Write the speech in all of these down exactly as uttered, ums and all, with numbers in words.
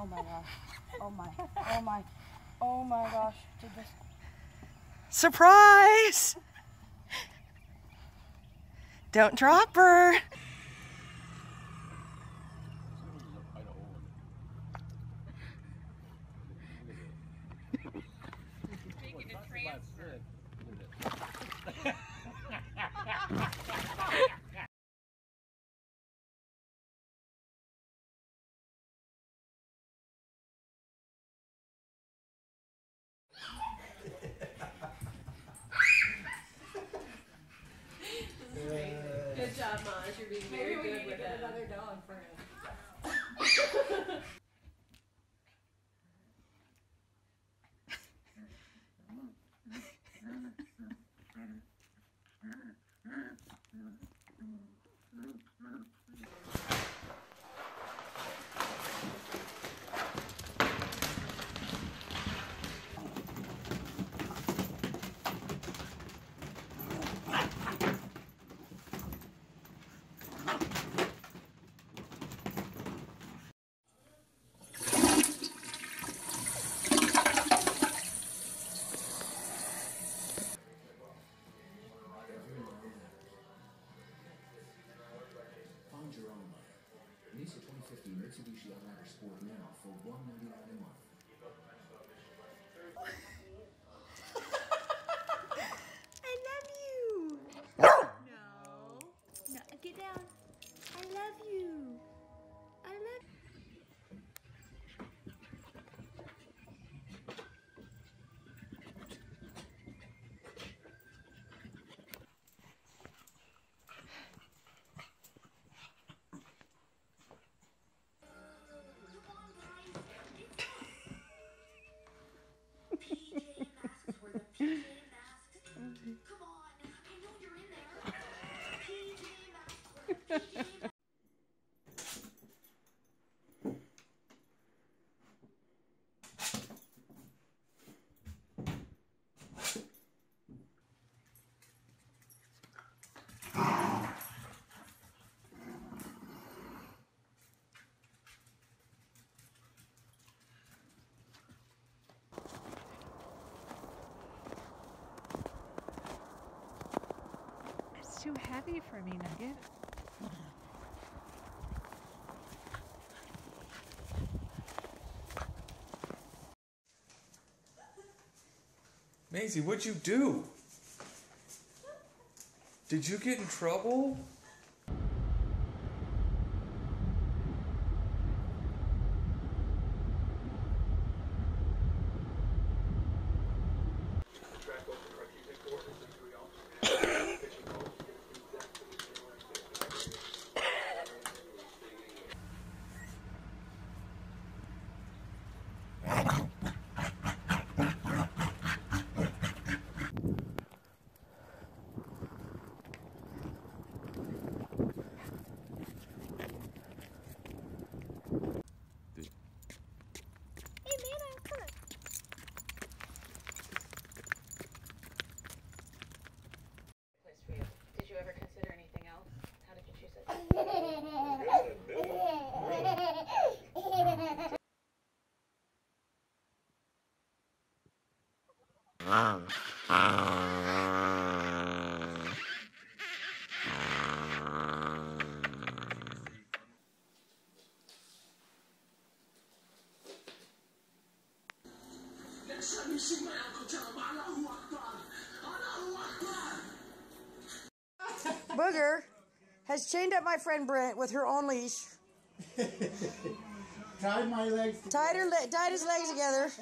Oh my gosh. Oh my. Oh my. Oh my gosh. Did this. Surprise! Don't drop her. Making a transfer. Good job, Maj. You're being very Maybe we good need with to get that. another dog for him. It's too heavy for me, Nugget. Maisie, what'd you do? Did you get in trouble? Did you ever consider anything else? How did you choose it? Booger has chained up my friend Brent with her own leash. Tied my legs together. Tied, her le tied his legs together.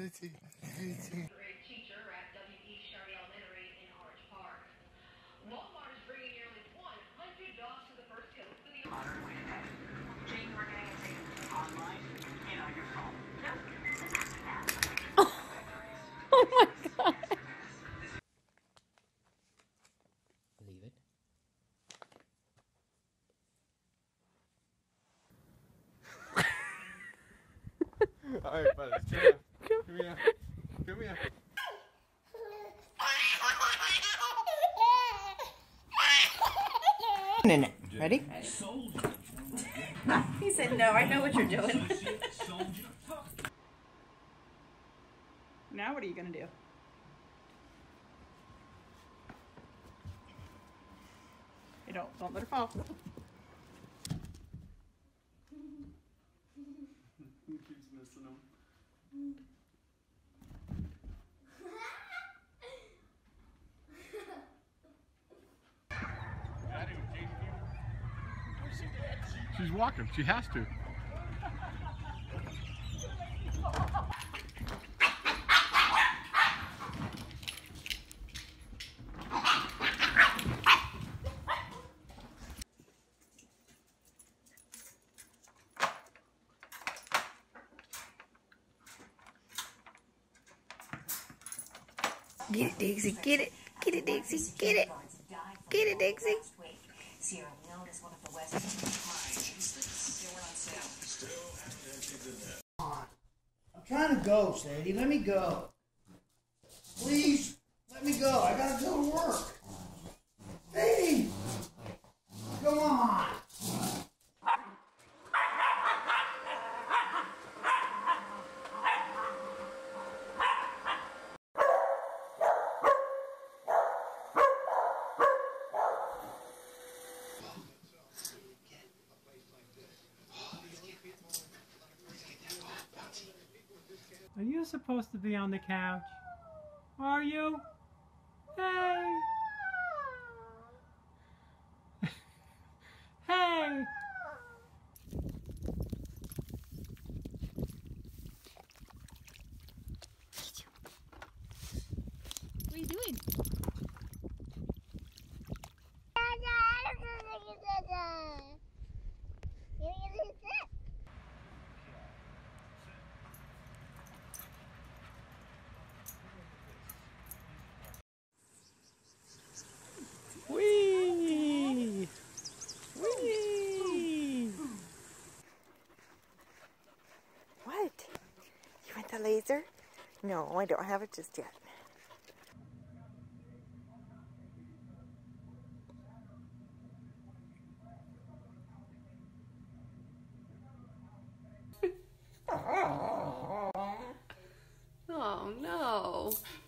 teacher at W E Sherry Elementary in Orange Park. Walmart is bringing nearly one hundred dogs to the first coast for the modern way to pay. Jane, we're going to take online and on your phone. Oh my god. Leave it. Alright, buddy. Come here. Come here. Come here. Ready? He said, no, I know what you're doing. Now what are you going to do? Hey, don't, don't let her fall. He keeps missing them. She's walking. She has to. Get it, Dixie. Get it. Get it, Dixie. Get it. Get it, Dixie. I'm trying to go, Sadie. Let me go. Please, let me go. I gotta go to work. Sadie! Come on! Are you supposed to be on the couch? Are you? Hey! Hey! What are you doing? Whee! Whee! What? You want the laser? No, I don't have it just yet. Oh, no.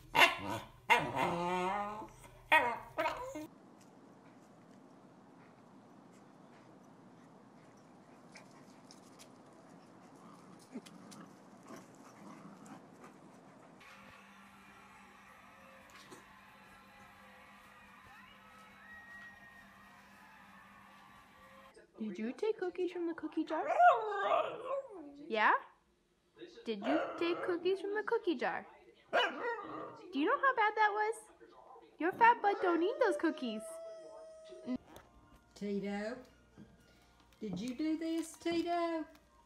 Did you take cookies from the cookie jar? Yeah? Did you take cookies from the cookie jar? Do you know how bad that was? Your fat butt don't eat those cookies. Tito, did you do this, Tito?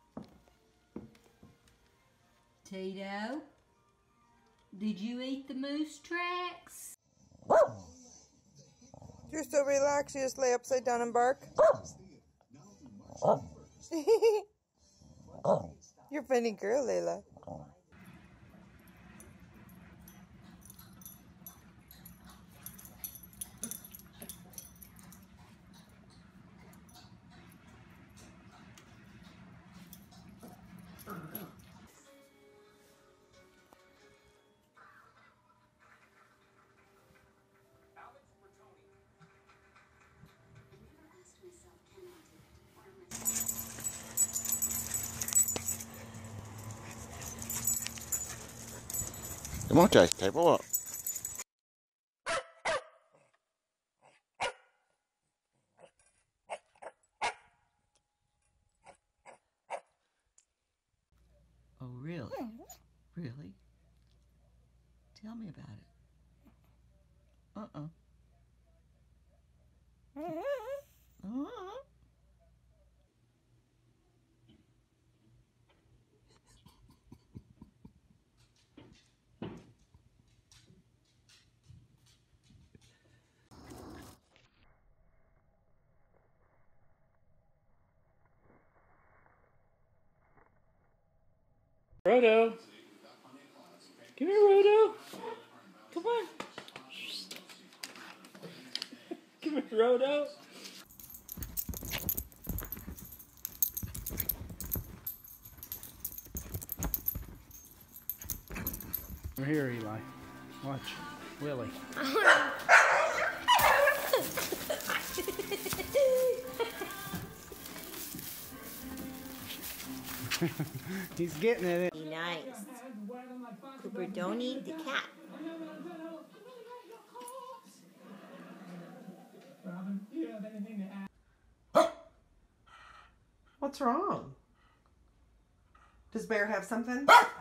Tito, did you eat the moose tracks? You're so relaxed, you just lay upside down and bark. You're a funny girl, Layla. Come on, Chase, table up. Oh, really? Really? Uh-uh. Uh-uh. Roto! Come here, Roto! Come on! Come here, Roto! Come here, Eli. Watch. Willie. He's getting it. Be nice. Cooper, don't eat the cat. What's wrong? Does Bear have something?